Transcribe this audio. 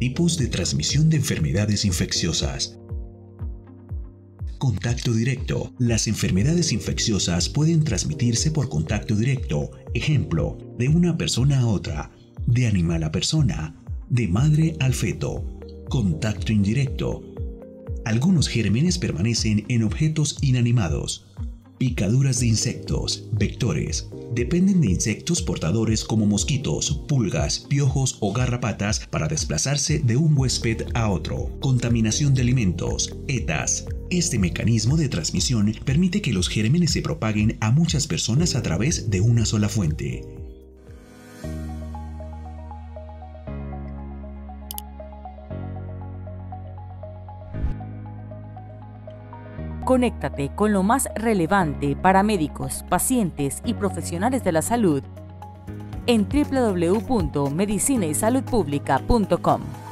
Tipos de transmisión de enfermedades infecciosas. Contacto directo. Las enfermedades infecciosas pueden transmitirse por contacto directo, ejemplo, de una persona a otra, de animal a persona, de madre al feto. Contacto indirecto. Algunos gérmenes permanecen en objetos inanimados. Picaduras de insectos, vectores. Dependen de insectos portadores como mosquitos, pulgas, piojos o garrapatas para desplazarse de un huésped a otro. Contaminación de alimentos, ETAs. Este mecanismo de transmisión permite que los gérmenes se propaguen a muchas personas a través de una sola fuente. Conéctate con lo más relevante para médicos, pacientes y profesionales de la salud en www.medicinaysaludpublica.com.